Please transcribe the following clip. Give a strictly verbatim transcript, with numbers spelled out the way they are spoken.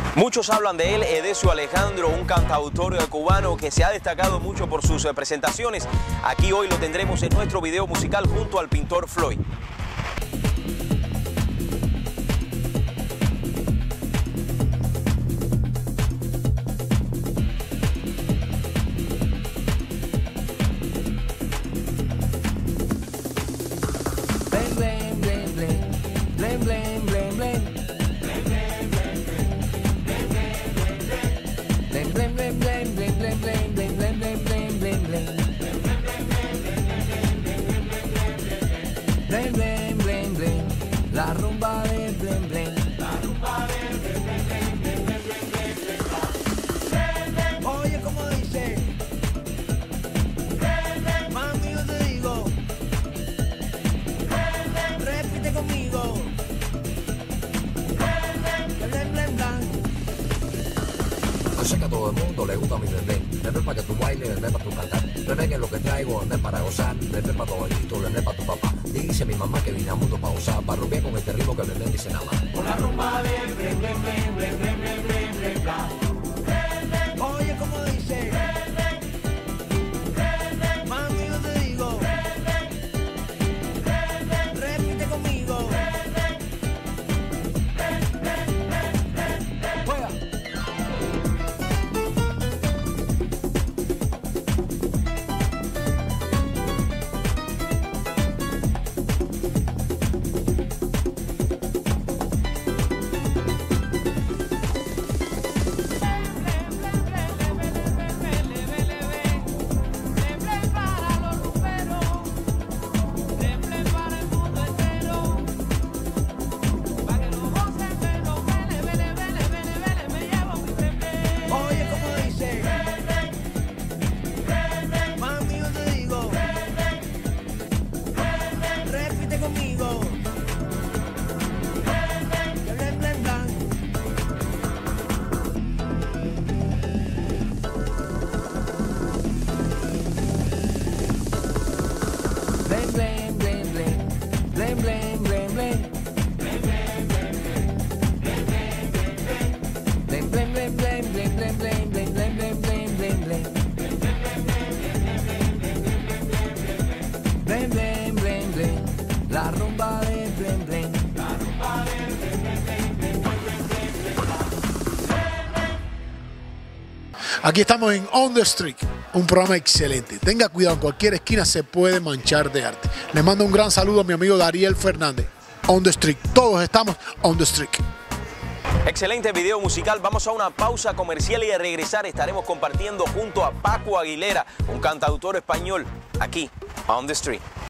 Muchos hablan de él, Edesio Alejandro, un cantautor cubano que se ha destacado mucho por sus presentaciones. Aquí hoy lo tendremos en nuestro video musical junto al pintor Floyd. Blen, blen, blen, blen, la rumba del blen, blen, la rumba del blen, blen, blen, blen, blen, blen, blen. Oye, como dice, mami, yo te digo, repite conmigo, blen, blen, blen. Yo sé que a todo el mundo le gusta mi bebé, bebé para que tú bailes, bebé para tu cantar, bebé que es lo que traigo, bebé para gozar, bebé para tu abuelito, bebé para tu papá. Dice mi mamá que vine al mundo para usar, para romper con este ritmo que bebé dice nada más. Con la rumba del blen, blen, blen, blen, blen, blen, blen, blen, blen. Oye, como dice, mami, yo te digo, repite conmigo. Juega. Blen, blen, blen, blen, blen, blen, blen, blen. Blen, blen, blen, blen, blen, blen, blen, blen, blen, blen, blen, blen, blen. Blen, blen, blen, blen, la rumba del blen, blen. La rumba del blen, blen, blen, blen, blen, blen, blen. Aquí estamos en On The Street, un programa excelente. Tenga cuidado, en cualquier esquina se puede manchar de arte. Le mando un gran saludo a mi amigo Dariel Fernández. On The Street, todos estamos On The Street. Excelente video musical. Vamos a una pausa comercial y al regresar estaremos compartiendo junto a Paco Aguilera, un cantautor español, aquí, On The Street.